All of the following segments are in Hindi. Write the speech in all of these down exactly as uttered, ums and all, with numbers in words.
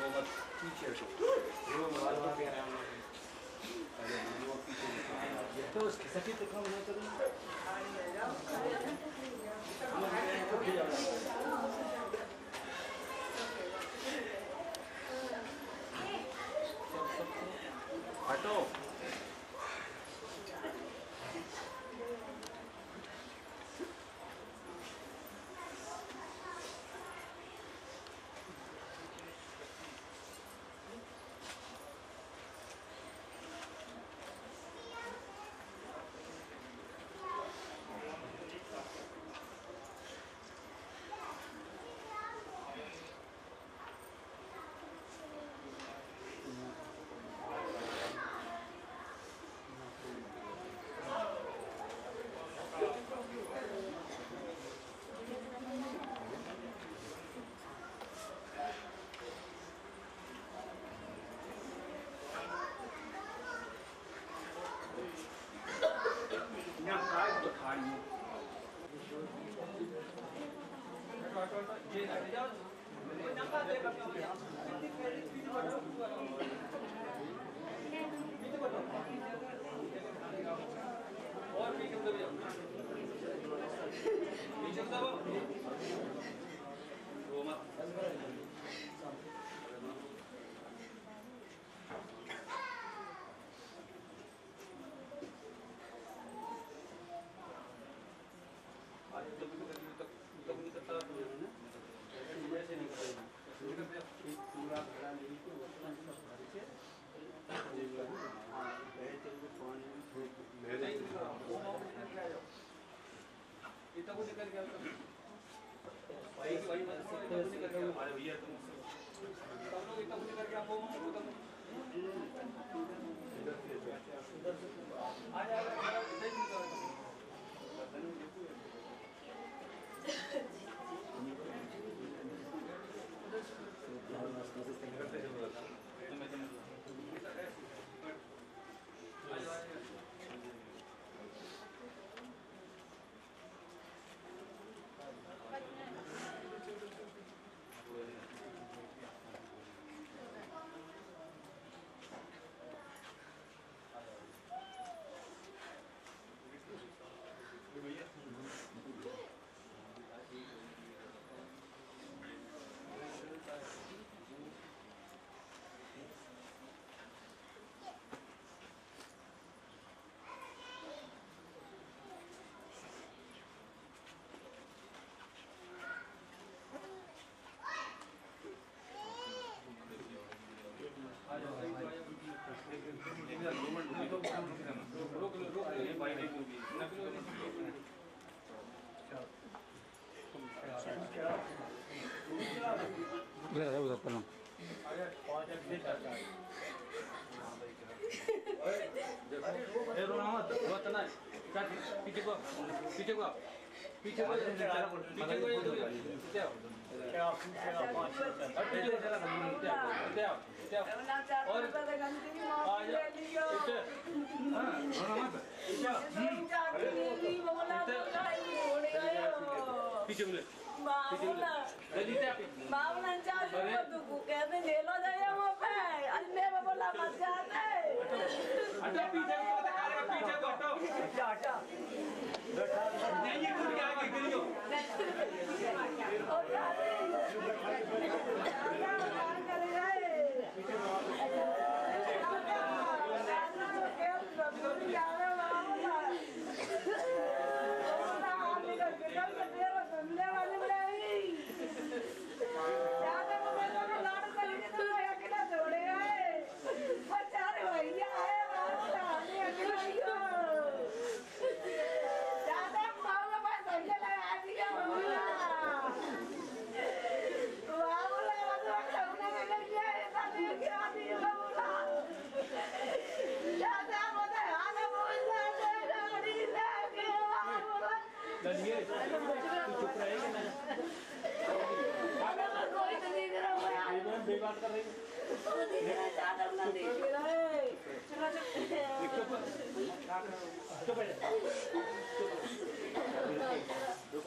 मत पीछे हटो। वो मोबाइल तो कह रहा हूँ अरे वो पीछे तो उसके सभी तो काम नहीं करूँगा। हटो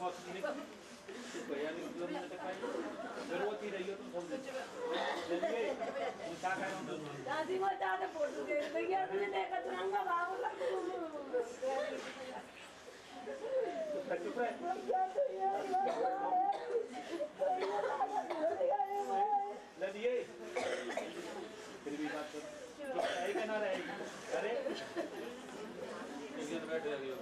जरूरत ही रही हो तो समझ हंसी मचाते फोटो दे देंगे तुझे देखा तुरंगा भाव लग चुप रहे लड़िए फिर भी बात कर चुप रहेगी ना रहेगी अरे इधर बैठ जाइए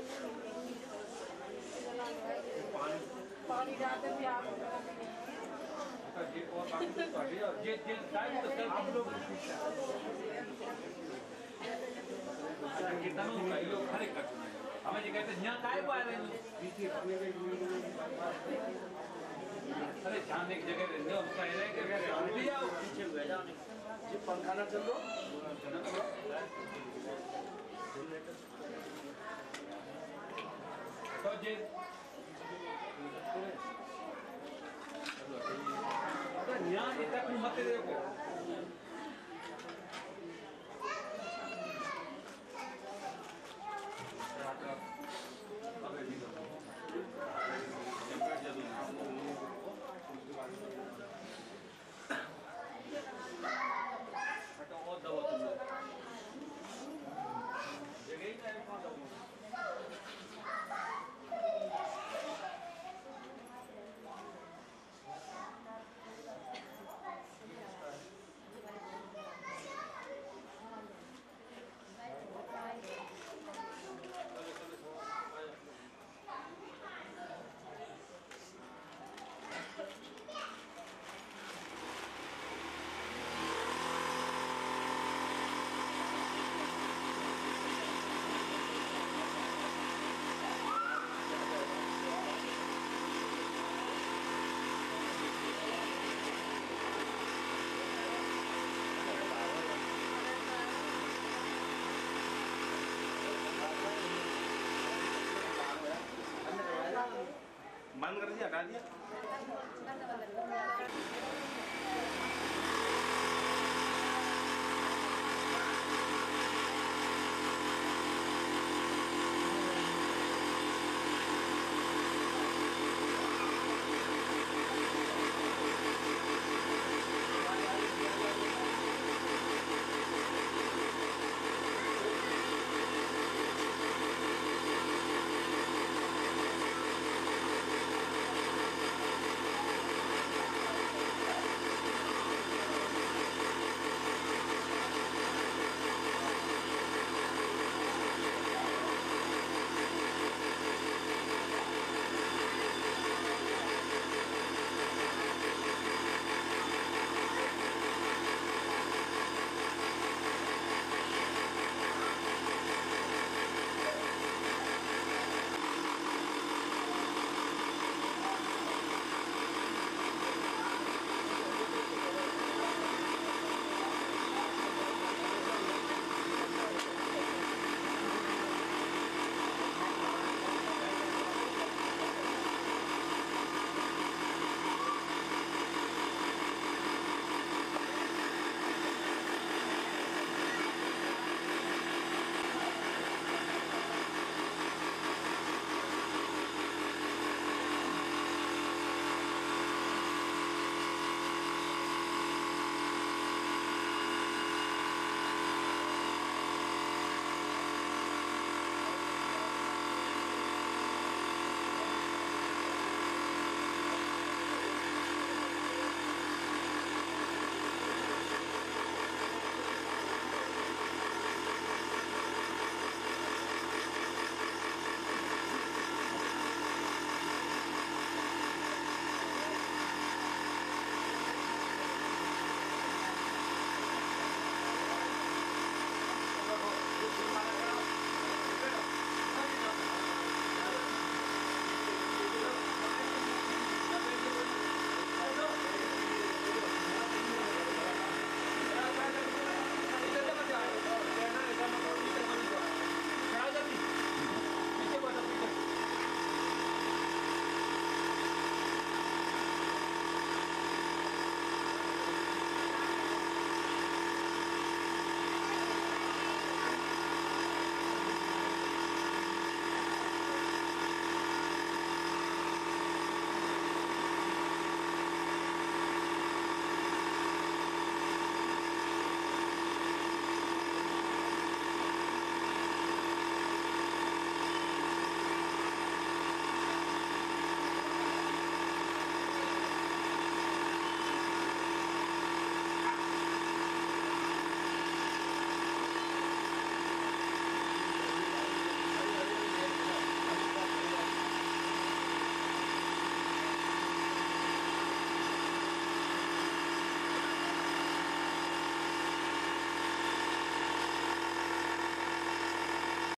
पानी पानी डालते भी आप ये और बाकी तो पढ़िए और ये ये टाइम तो सब आप लोग अच्छा कितना का ये लोग खड़े करते हैं हमें ये कहते हैं यहाँ काहे को आ रहे हैं अरे जाने की जगह रहने उसका है कि जल्दी आओ पीछे बैठ जाओ जी पंखा ना चल दो तो जी अरे यहाँ इतना क्यों मत देखो और दवा तुम जगह ही नहीं कहाँ दवा बंद कर दिया हटा दिया